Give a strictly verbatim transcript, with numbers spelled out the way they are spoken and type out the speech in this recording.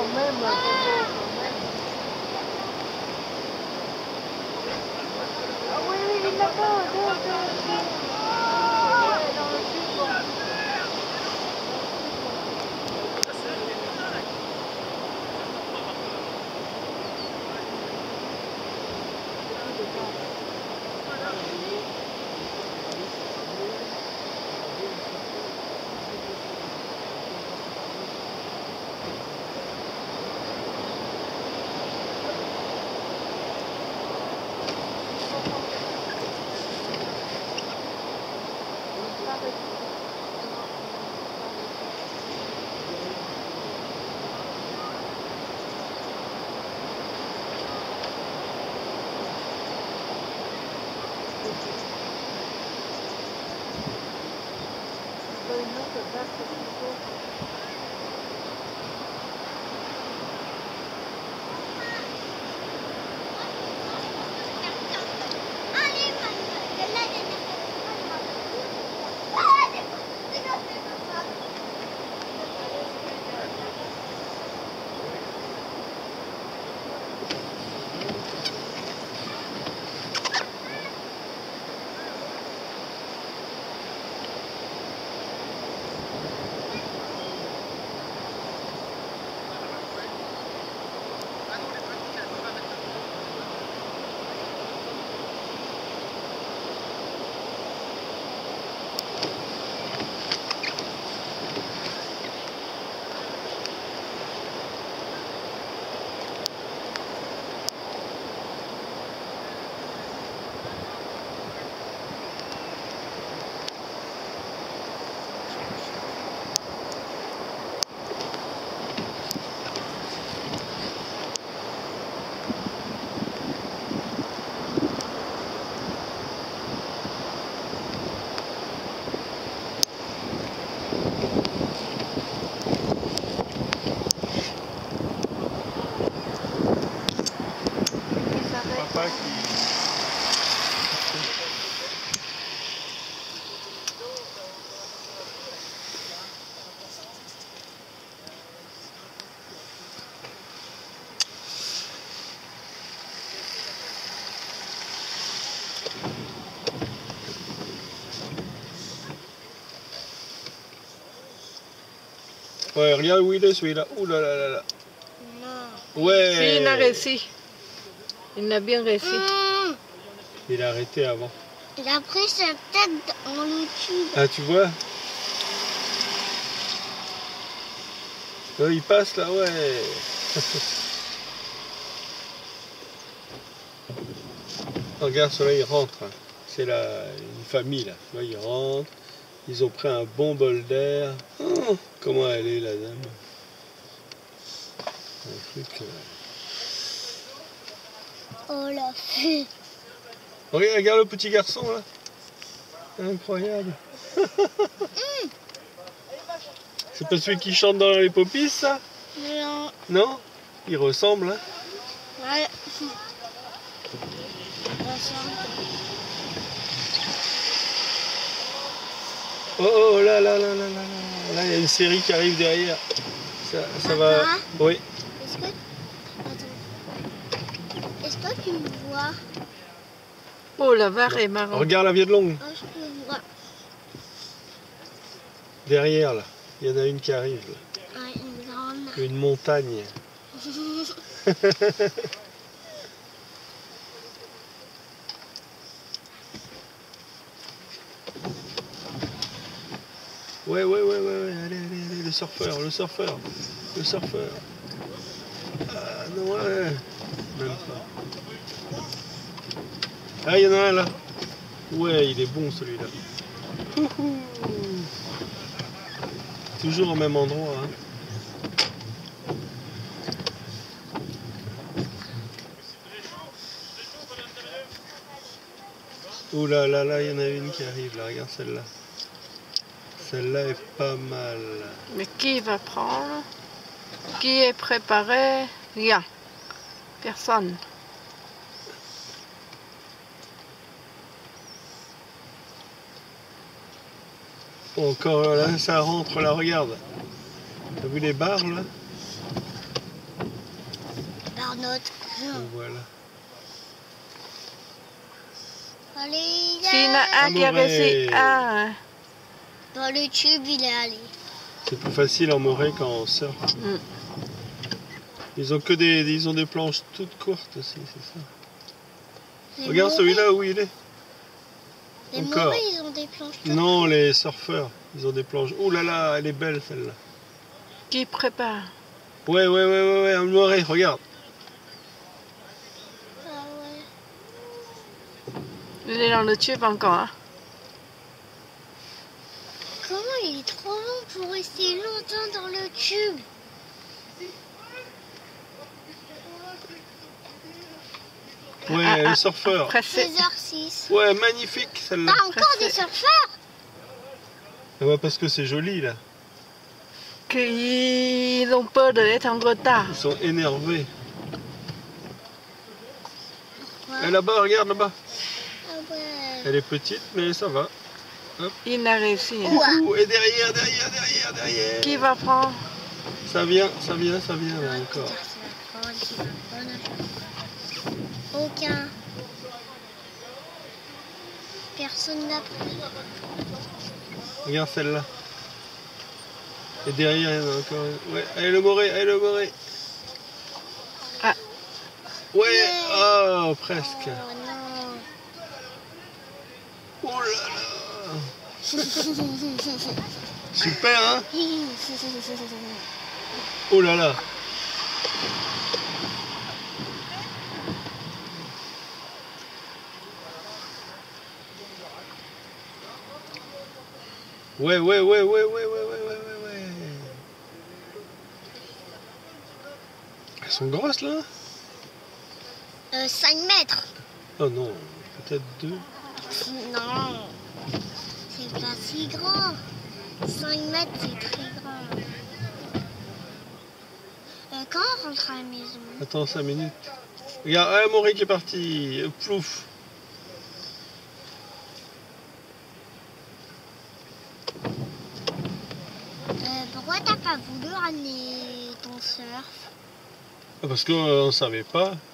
quand même, quand même. Ah oui, oui, il est là-bas, deux, deux, deux. Ouais, dans le sud, quoi. Papa qui... Ouais, regarde où il est celui-là. Ouh là là là là. Non. Ouais. Si, il a réussi. Il a bien réussi. Mmh. Il a arrêté avant. Il a pris sa tête dans le tube. Ah, tu vois? Euh, il passe là, ouais. Regarde, celui-là, il rentre. C'est la... une famille là. Tu vois, ils rentrent. Ils ont pris un bon bol d'air. Oh, comment elle est, la dame? Un truc... Euh... Oh la fée. Regarde, regarde le petit garçon là. Incroyable. Mmh. C'est pas celui qui chante dans les poppies, ça? Non. Non? Il ressemble, hein? Ouais. Oh, oh, là, là, là, là, là, là. Là, il y a une série qui arrive derrière. Ça, ça va... Oui. Est-ce que... Attends. Est-ce que tu me vois? Oh, la vache est marrant. Regarde la vieille longue. Oh, je te vois. Derrière, là. Il y en a une qui arrive. Là. Ouais, une grande. Une montagne. Ouais, ouais, ouais, ouais, ouais, allez, allez, allez, le surfeur, le surfeur, le surfeur. Ah, non, ouais, même pas. Ah, il y en a un là. Ouais, il est bon celui-là. Toujours au même endroit, hein. Ouh là là là, il y en a une qui arrive là, regarde celle-là. Celle-là est pas mal. Mais qui va prendre? Qui est préparé? Rien. Personne. Encore là, ça rentre là, regarde. T'as vu les barres là? l'autre. Donc, voilà. Allez, il S'il y en a un qui a Amoré. réussi. Ah. dans le tube, il est allé. C'est plus facile en morée quand on surfe. Mm. Ils ont que des, ils ont des planches toutes courtes aussi, c'est ça. Les Regarde morets- celui-là où il est. Les encore. morets, ils ont des planches. toutes Non, les surfeurs, ils ont des planches. Ouh là là, elle est belle celle-là. Qui prépare? Ouais, ouais, ouais, ouais, ouais, un morée, regarde. Ah ouais. Il est dans le tube encore. Hein? Comment il est trop long pour rester longtemps dans le tube? Ouais, Ah, ah, le surfeur. Pressé. seize heures six. Ouais, magnifique celle-là. Pas encore des surfeurs? Ah ouais, parce que c'est joli là. Qu'ils ont peur d'être en retard. Ils sont énervés. Ouais. Et là-bas, regarde là-bas. Ah ouais. Elle est petite, mais ça va. Il n'a réussi. Hein. Ouah. Ouh, et derrière, derrière, derrière, derrière. Qui va prendre? Ça vient, ça vient, ça vient là Ouais, encore. Peter, ça va prendre, qui va prendre. Aucun. Personne n'a pris. Regarde celle-là. Et derrière, il y en a encore une. Ouais, allez le moré, allez le moré. Ah. Ouais, Yeah. oh, presque. Oh non. Oh là là. Super, hein? Oh là là. Ouais, ouais, ouais, ouais, ouais, ouais, ouais, ouais, ouais, ouais. Elles sont grosses là? Euh, cinq mètres. Oh non, peut-être deux. Non. C'est pas si grand. cinq mètres, c'est très grand. Euh, quand on rentre à la maison? Attends cinq minutes. Regarde, ah, Moré qui est parti. Plouf. Euh, pourquoi t'as pas voulu ramener ton surf? Ah, parce qu'on ne savait pas.